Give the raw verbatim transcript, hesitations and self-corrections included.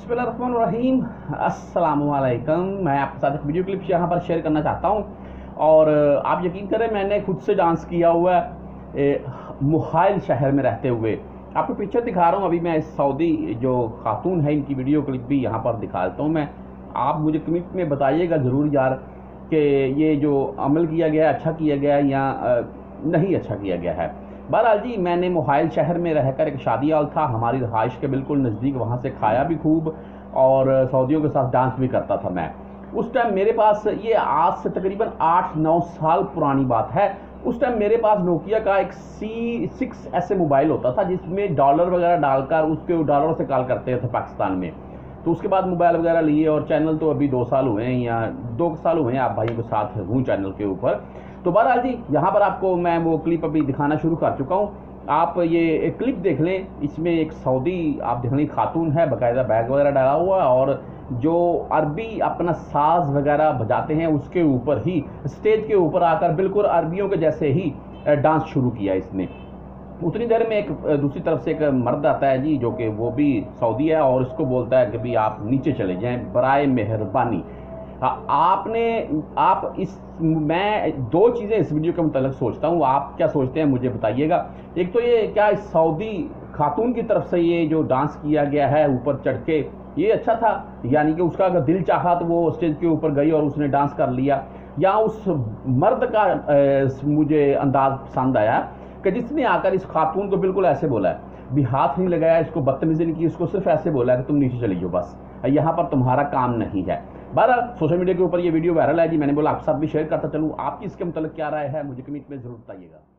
बिस्मिल्लाहिर्रहमानिर्रहीम, अस्सलामुअलैकुम। मैं आपके साथ एक वीडियो क्लिप यहाँ पर शेयर करना चाहता हूँ और आप यकीन करें मैंने खुद से डांस किया हुआ है मुहाइल शहर में रहते हुए। आपको पिक्चर दिखा रहा हूँ अभी। मैं इस सऊदी जो खातून है इनकी वीडियो क्लिप भी यहाँ पर दिखा देता हूँ मैं। आप मुझे कमेंट में बताइएगा ज़रूर यार कि ये जो अमल किया गया है अच्छा किया गया है या नहीं अच्छा किया गया है। बहरहाल जी, मैंने मुहाइल शहर में रहकर एक शादी हाल था हमारी रहाइश के बिल्कुल नज़दीक, वहाँ से खाया भी खूब और सऊदियों के साथ डांस भी करता था मैं। उस टाइम मेरे पास, ये आज से तकरीबन आठ नौ साल पुरानी बात है, उस टाइम मेरे पास नोकिया का एक सी सिक्स ऐसे मोबाइल होता था जिसमें डॉलर वगैरह डालकर उसके डॉलरों से कॉल करते थे पाकिस्तान में। तो उसके बाद मोबाइल वगैरह लिए और चैनल तो अभी दो साल हुए हैं या दो साल हुए हैं आप भाइयों के साथ हूँ चैनल के ऊपर। तो बहरहाल जी, यहाँ पर आपको मैं वो क्लिप अभी दिखाना शुरू कर चुका हूँ। आप ये क्लिप देख लें, इसमें एक सऊदी आप देख लें खातून है, बाकायदा बैग वगैरह डाला हुआ और जो अरबी अपना साज वगैरह बजाते हैं उसके ऊपर ही स्टेज के ऊपर आकर बिल्कुल अरबियों के जैसे ही डांस शुरू किया इसने। उतनी देर में एक दूसरी तरफ से एक मर्द आता है जी, जो कि वो भी सऊदी है और उसको बोलता है कि भाई आप नीचे चले जाएं बराए मेहरबानी। आपने आप इस मैं दो चीज़ें इस वीडियो के मुतालिक सोचता हूँ, आप क्या सोचते हैं मुझे बताइएगा। एक तो ये क्या इस सऊदी खातून की तरफ से ये जो डांस किया गया है ऊपर चढ़ के, ये अच्छा था, यानी कि उसका अगर दिल चाहा तो वो स्टेज के ऊपर गई और उसने डांस कर लिया, या उस मर्द का ए, मुझे अंदाज पसंद आया कि जिसने आकर इस खातून को बिल्कुल ऐसे बोला है, भी हाथ नहीं लगाया, इसको बदतमीजी नहीं की, इसको सिर्फ ऐसे बोला है कि तुम नीचे चली जाओ, बस यहाँ पर तुम्हारा काम नहीं है। बहरहाल सोशल मीडिया के ऊपर ये वीडियो वायरल है जी, मैंने बोला आपके साथ भी शेयर करता चलूँ। आपकी इसके मतलब क्या राय है मुझे कमेंट में ज़रूर बताइएगा।